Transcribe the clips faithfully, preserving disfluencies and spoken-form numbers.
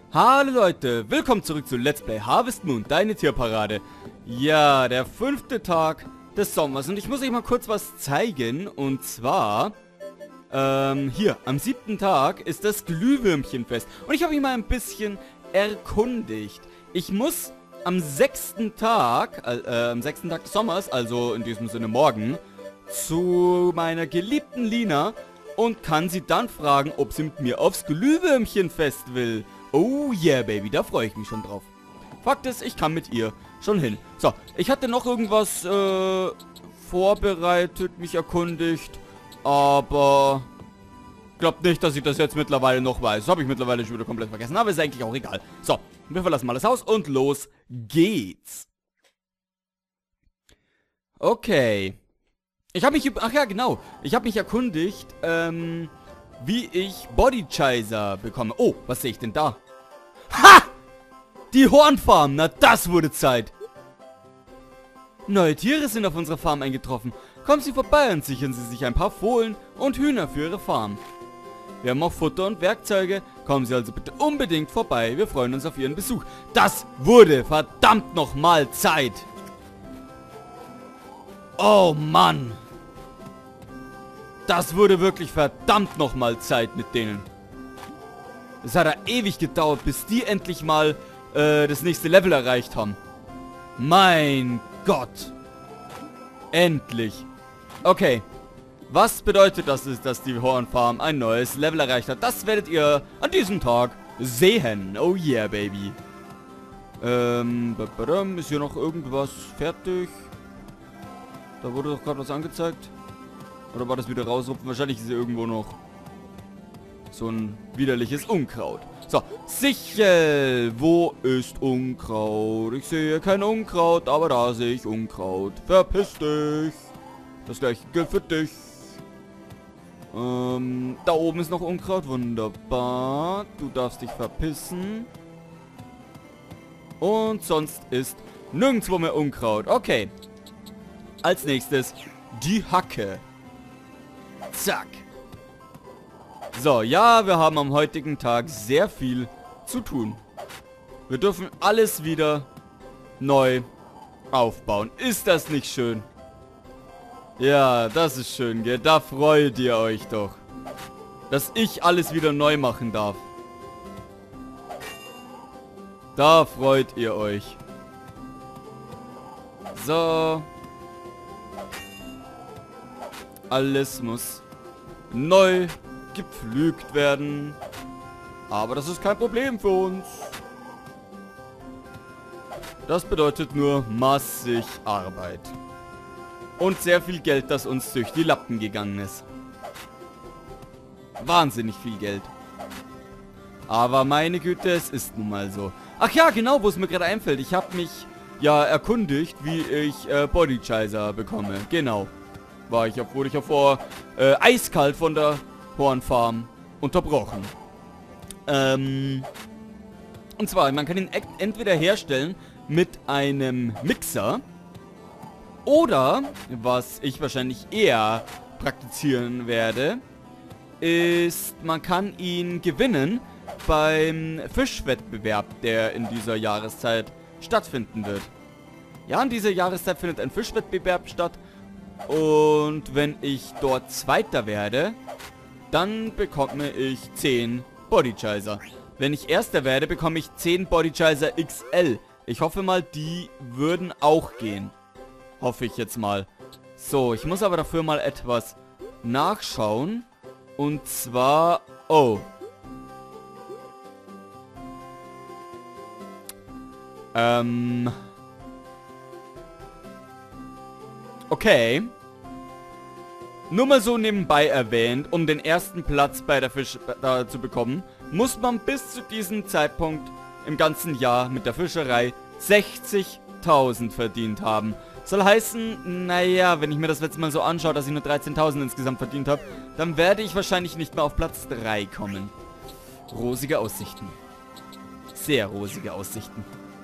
Hallo Leute, willkommen zurück zu Let's Play Harvest Moon, deine Tierparade. Ja, der fünfte Tag des Sommers und ich muss euch mal kurz was zeigen. Und zwar, ähm, hier, am siebten Tag ist das Glühwürmchenfest. Und ich habe mich mal ein bisschen erkundigt. Ich muss am sechsten Tag, äh, am sechsten Tag des Sommers, also in diesem Sinne morgen, zu meiner geliebten Lina und kann sie dann fragen, ob sie mit mir aufs Glühwürmchenfest will. Oh yeah, Baby, da freue ich mich schon drauf. Fakt ist, ich kann mit ihr schon hin. So, ich hatte noch irgendwas äh, vorbereitet, mich erkundigt, aber glaubt nicht, dass ich das jetzt mittlerweile noch weiß. Das habe ich mittlerweile schon wieder komplett vergessen, aber ist eigentlich auch egal. So, wir verlassen mal das Haus und los geht's. Okay. Ich habe mich, ach ja, genau. Ich habe mich erkundigt, ähm... wie ich Bodychaser bekomme. Oh, was sehe ich denn da? Ha! Die Hornfarm. Na, das wurde Zeit. Neue Tiere sind auf unserer Farm eingetroffen. Kommen Sie vorbei und sichern Sie sich ein paar Fohlen und Hühner für Ihre Farm. Wir haben auch Futter und Werkzeuge. Kommen Sie also bitte unbedingt vorbei. Wir freuen uns auf Ihren Besuch. Das wurde verdammt nochmal Zeit. Oh Mann. Das wurde wirklich verdammt nochmal Zeit mit denen. Es hat ja ewig gedauert, bis die endlich mal äh, das nächste Level erreicht haben. Mein Gott. Endlich. Okay. Was bedeutet das, ist, dass die Hornfarm ein neues Level erreicht hat? Das werdet ihr an diesem Tag sehen. Oh yeah, Baby. Ähm, ist hier noch irgendwas fertig? Da wurde doch gerade was angezeigt. Oder war das wieder rausrupfen? Wahrscheinlich ist hier irgendwo noch so ein widerliches Unkraut. So, Sichel. Wo ist Unkraut? Ich sehe kein Unkraut, aber da sehe ich Unkraut. Verpiss dich. Das gleiche gilt für dich. Ähm, da oben ist noch Unkraut. Wunderbar. Du darfst dich verpissen. Und sonst ist nirgendwo mehr Unkraut. Okay. Als nächstes die Hacke. Zack. So, ja, wir haben am heutigen Tag sehr viel zu tun. Wir dürfen alles wieder neu aufbauen. Ist das nicht schön? Ja, das ist schön, gell? Da freut ihr euch doch. Dass ich alles wieder neu machen darf. Da freut ihr euch. So. Alles muss neu gepflügt werden. Aber das ist kein Problem für uns. Das bedeutet nur massig Arbeit. Und sehr viel Geld, das uns durch die Lappen gegangen ist. Wahnsinnig viel Geld. Aber meine Güte, es ist nun mal so. Ach ja, genau, wo es mir gerade einfällt. Ich habe mich ja erkundigt, wie ich äh, Bodychaser bekomme. Genau. War ich, wurde ich ja vor äh, eiskalt von der Hornfarm unterbrochen. Ähm, und zwar, man kann ihn entweder herstellen mit einem Mixer oder, was ich wahrscheinlich eher praktizieren werde, ist, man kann ihn gewinnen beim Fischwettbewerb, der in dieser Jahreszeit stattfinden wird. Ja, in dieser Jahreszeit findet ein Fischwettbewerb statt. Und wenn ich dort Zweiter werde, dann bekomme ich zehn Bodychaser. Wenn ich Erster werde, bekomme ich zehn Bodychaser X L. Ich hoffe mal, die würden auch gehen. Hoffe ich jetzt mal. So, ich muss aber dafür mal etwas nachschauen. Und zwar... Oh. Ähm... Okay. Nur mal so nebenbei erwähnt, um den ersten Platz bei der Fisch äh, zu bekommen, muss man bis zu diesem Zeitpunkt im ganzen Jahr mit der Fischerei sechzigtausend verdient haben. Soll heißen, naja, wenn ich mir das letzte Mal so anschaue, dass ich nur dreizehntausend insgesamt verdient habe, dann werde ich wahrscheinlich nicht mehr auf Platz drei kommen. Rosige Aussichten. Sehr rosige Aussichten.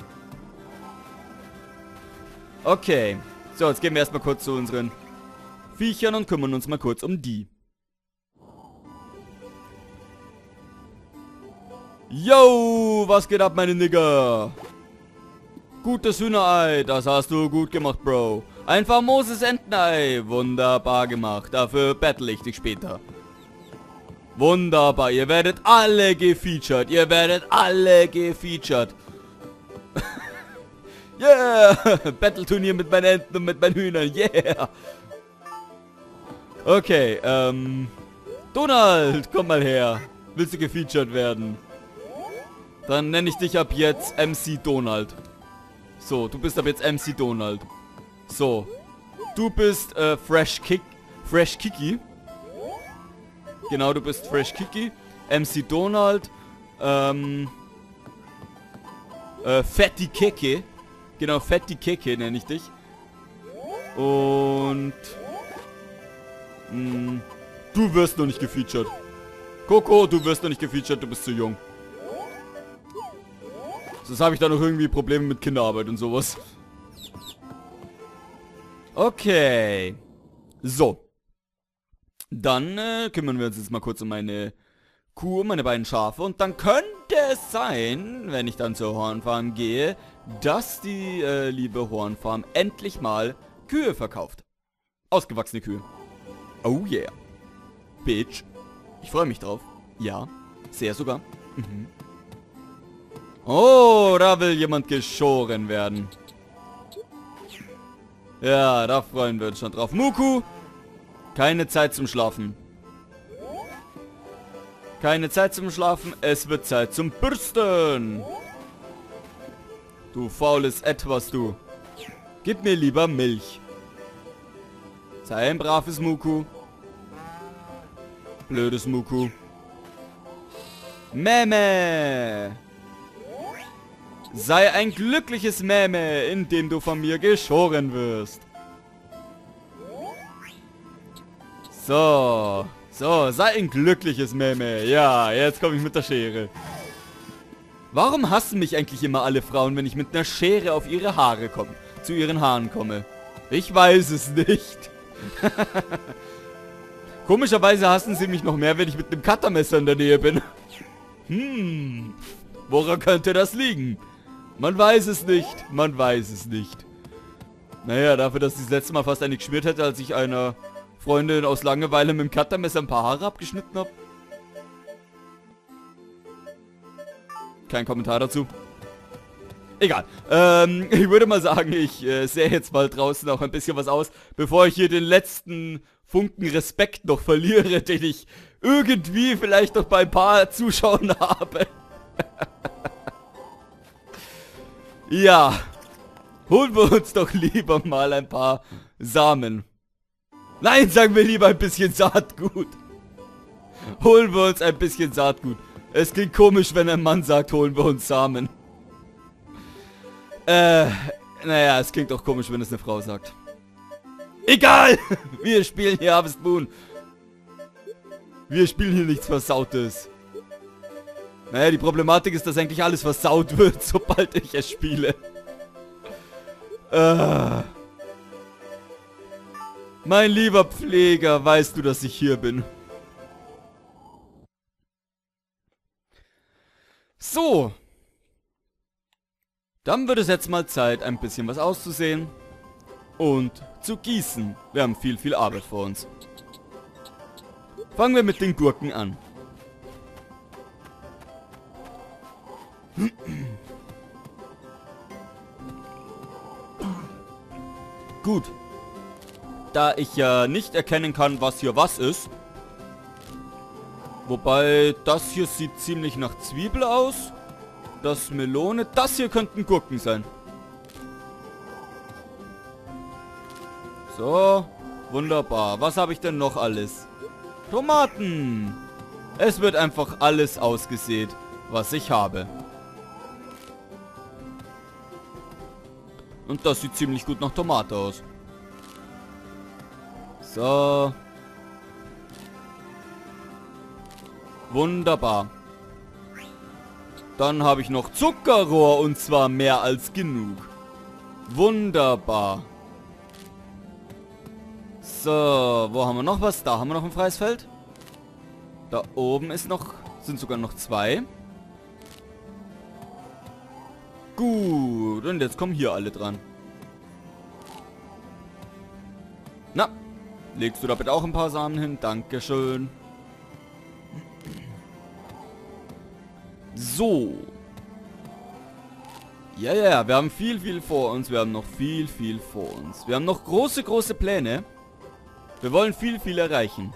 Okay. So, jetzt gehen wir erstmal kurz zu unseren Viechern und kümmern uns mal kurz um die. Yo, was geht ab, meine Nigger? Gutes Hühnerei, das hast du gut gemacht, Bro. Ein famoses Entenei, wunderbar gemacht. Dafür battle ich dich später. Wunderbar, ihr werdet alle gefeatured. Ihr werdet alle gefeatured. Yeah, Battle-Turnier mit meinen Enten und mit meinen Hühnern, yeah. Okay, ähm... Donald, komm mal her. Willst du gefeatured werden? Dann nenne ich dich ab jetzt M C Donald. So, du bist ab jetzt M C Donald. So, du bist äh, Fresh Kick, Fresh Kiki. Genau, du bist Fresh Kiki. M C Donald. Ähm... Äh, Fatty Keke. Genau, Fatty Keke nenne ich dich. Und... Mh, du wirst noch nicht gefeatured. Coco, du wirst noch nicht gefeatured, du bist zu jung. Sonst habe ich da noch irgendwie Probleme mit Kinderarbeit und sowas. Okay. So. Dann äh, kümmern wir uns jetzt mal kurz um meine Kuh, meine beiden Schafe. Und dann könnte es sein, wenn ich dann zur Hornfarm gehe, dass die äh, liebe Hornfarm endlich mal Kühe verkauft. Ausgewachsene Kühe. Oh yeah. Bitch. Ich freue mich drauf. Ja, sehr sogar. Mhm. Oh, da will jemand geschoren werden. Ja, da freuen wir uns schon drauf. Muku, keine Zeit zum Schlafen. Keine Zeit zum Schlafen, es wird Zeit zum Bürsten. Du faules Etwas, du. Gib mir lieber Milch. Sei ein braves Muku. Blödes Muku. Meme. Sei ein glückliches Meme, indem du von mir geschoren wirst. So. So, sei ein glückliches Meme. Ja, jetzt komme ich mit der Schere. Warum hassen mich eigentlich immer alle Frauen, wenn ich mit einer Schere auf ihre Haare komme, zu ihren Haaren komme? Ich weiß es nicht. Komischerweise hassen sie mich noch mehr, wenn ich mit einem Cuttermesser in der Nähe bin. Hm, woran könnte das liegen? Man weiß es nicht, man weiß es nicht. Naja, dafür, dass ich das letzte Mal fast eine geschmiert hätte, als ich einer Freundin aus Langeweile mit dem Cuttermesser ein paar Haare abgeschnitten habe. Kein Kommentar dazu. Egal. Ähm, ich würde mal sagen, ich äh, sehe jetzt mal draußen auch ein bisschen was aus, bevor ich hier den letzten Funken Respekt noch verliere, den ich irgendwie vielleicht noch bei ein paar Zuschauern habe. Ja. Holen wir uns doch lieber mal ein paar Samen. Nein, sagen wir lieber ein bisschen Saatgut. Holen wir uns ein bisschen Saatgut. Es klingt komisch, wenn ein Mann sagt, holen wir uns Samen. Äh, naja, es klingt auch komisch, wenn es eine Frau sagt. Egal! Wir spielen hier Harvest Moon. Wir spielen hier nichts Versautes. Naja, die Problematik ist, dass eigentlich alles versaut wird, sobald ich es spiele. Äh. Mein lieber Pfleger, weißt du, dass ich hier bin? So. Dann wird es jetzt mal Zeit, ein bisschen was auszusehen und zu gießen. Wir haben viel, viel Arbeit vor uns. Fangen wir mit den Gurken an. Gut. Da ich ja nicht erkennen kann, was hier was ist. Wobei, das hier sieht ziemlich nach Zwiebel aus. Das Melone. Das hier könnten Gurken sein. So. Wunderbar. Was habe ich denn noch alles? Tomaten. Es wird einfach alles ausgesät, was ich habe. Und das sieht ziemlich gut nach Tomate aus. So. Wunderbar. Dann habe ich noch Zuckerrohr und zwar mehr als genug. Wunderbar. So, wo haben wir noch was? Da haben wir noch ein freies Feld. Da oben ist noch, sind sogar noch zwei. Gut, und jetzt kommen hier alle dran. Na, legst du da bitte auch ein paar Samen hin? Dankeschön. So. Ja, ja, ja, wir haben viel, viel vor uns. Wir haben noch viel, viel vor uns. Wir haben noch große, große Pläne. Wir wollen viel, viel erreichen.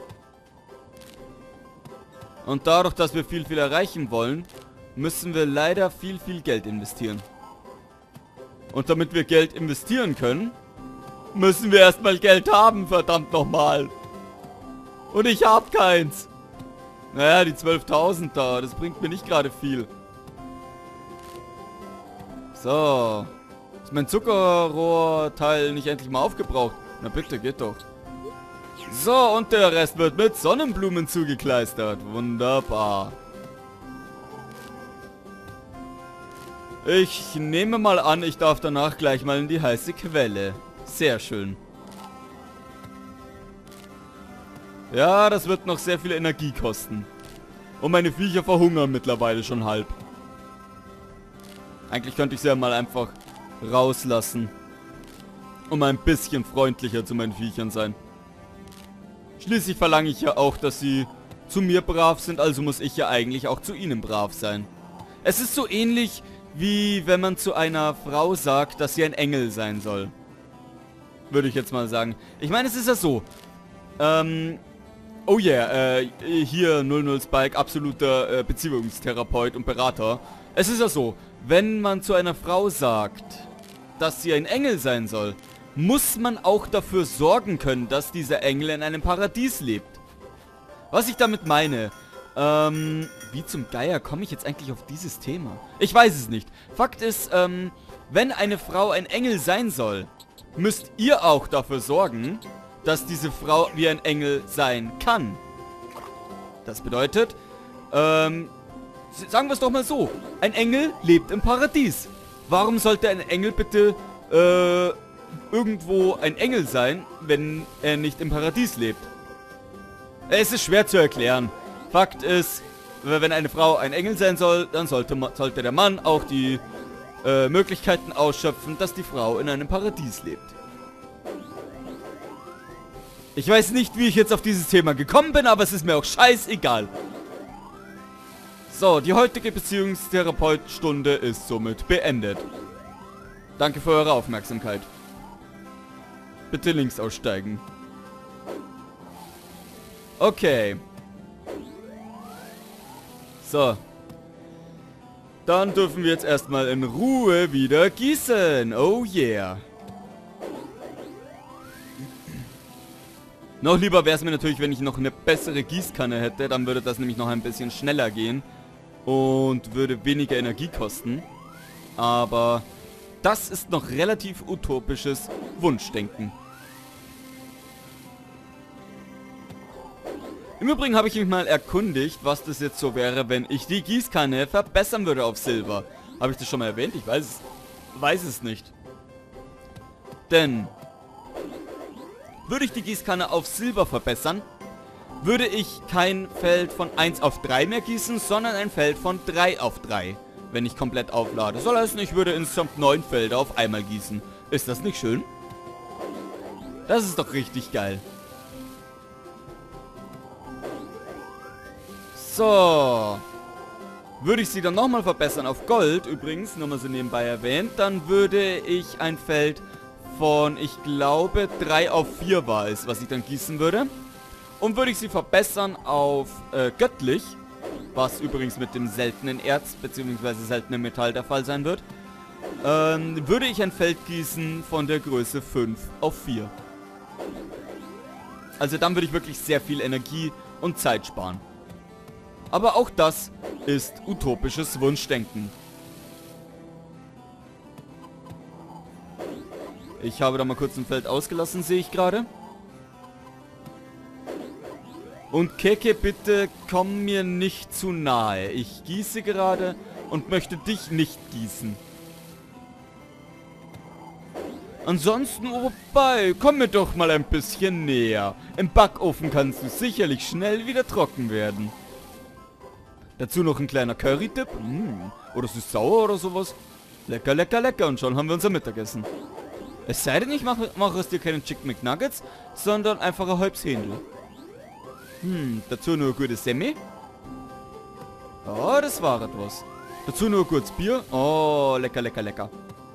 Und dadurch, dass wir viel, viel erreichen wollen, müssen wir leider viel, viel Geld investieren. Und damit wir Geld investieren können, müssen wir erstmal Geld haben, verdammt nochmal. Und ich hab keins. Naja, die zwölftausend da, das bringt mir nicht gerade viel. So. Ist mein Zuckerrohrteil nicht endlich mal aufgebraucht? Na bitte, geht doch. So, und der Rest wird mit Sonnenblumen zugekleistert. Wunderbar. Ich nehme mal an, ich darf danach gleich mal in die heiße Quelle. Sehr schön. Ja, das wird noch sehr viel Energie kosten. Und meine Viecher verhungern mittlerweile schon halb. Eigentlich könnte ich sie ja mal einfach rauslassen. Um ein bisschen freundlicher zu meinen Viechern sein. Schließlich verlange ich ja auch, dass sie zu mir brav sind, also muss ich ja eigentlich auch zu ihnen brav sein. Es ist so ähnlich, wie wenn man zu einer Frau sagt, dass sie ein Engel sein soll. Würde ich jetzt mal sagen. Ich meine, es ist ja so. Ähm, oh yeah, äh, hier null null Spike, absoluter äh, Beziehungstherapeut und Berater. Es ist ja so, wenn man zu einer Frau sagt, dass sie ein Engel sein soll, muss man auch dafür sorgen können, dass dieser Engel in einem Paradies lebt. Was ich damit meine, ähm, wie zum Geier komme ich jetzt eigentlich auf dieses Thema? Ich weiß es nicht. Fakt ist, ähm, wenn eine Frau ein Engel sein soll, müsst ihr auch dafür sorgen, dass diese Frau wie ein Engel sein kann. Das bedeutet, ähm, sagen wir es doch mal so, ein Engel lebt im Paradies. Warum sollte ein Engel bitte, äh, irgendwo ein Engel sein, wenn er nicht im Paradies lebt? Es ist schwer zu erklären. Fakt ist, wenn eine Frau ein Engel sein soll, dann sollte, sollte der Mann auch die äh, Möglichkeiten ausschöpfen, dass die Frau in einem Paradies lebt. Ich weiß nicht, wie ich jetzt auf dieses Thema gekommen bin, aber es ist mir auch scheißegal. So, die heutige Beziehungstherapeut-Stunde ist somit beendet. Danke für eure Aufmerksamkeit. Bitte links aussteigen. Okay. So. Dann dürfen wir jetzt erstmal in Ruhe wieder gießen. Oh yeah. Noch lieber wäre es mir natürlich, wenn ich noch eine bessere Gießkanne hätte. Dann würde das nämlich noch ein bisschen schneller gehen. Und würde weniger Energie kosten. Aber das ist noch relativ utopisches Wunschdenken. Im Übrigen habe ich mich mal erkundigt, was das jetzt so wäre, wenn ich die Gießkanne verbessern würde auf Silber. Habe ich das schon mal erwähnt? Ich weiß es, weiß es nicht. Denn würde ich die Gießkanne auf Silber verbessern, würde ich kein Feld von eins auf drei mehr gießen, sondern ein Feld von drei auf drei, wenn ich komplett auflade. Soll heißen, ich würde insgesamt neun Felder auf einmal gießen. Ist das nicht schön? Das ist doch richtig geil. So. Würde ich sie dann nochmal verbessern auf Gold, übrigens, nur mal so nebenbei erwähnt, dann würde ich ein Feld von, ich glaube, drei auf vier war es, was ich dann gießen würde. Und würde ich sie verbessern auf äh, göttlich, was übrigens mit dem seltenen Erz bzw. seltenen Metall der Fall sein wird, ähm, würde ich ein Feld gießen von der Größe fünf auf vier. Also dann würde ich wirklich sehr viel Energie und Zeit sparen. Aber auch das ist utopisches Wunschdenken. Ich habe da mal kurz ein Feld ausgelassen, sehe ich gerade. Und Keke, bitte komm mir nicht zu nahe. Ich gieße gerade und möchte dich nicht gießen. Ansonsten, wobei, komm mir doch mal ein bisschen näher. Im Backofen kannst du sicherlich schnell wieder trocken werden. Dazu noch ein kleiner Curry-Dip. Mm. Oder ist es sauer oder sowas? Lecker, lecker, lecker. Und schon haben wir unser Mittagessen. Es sei denn, ich mache, mache aus dir keinen Chicken McNuggets, sondern einfach ein halbes Händel. Hm, dazu nur ein gutes Semi. Oh, das war etwas. Dazu nur ein gutes Bier. Oh, lecker, lecker, lecker.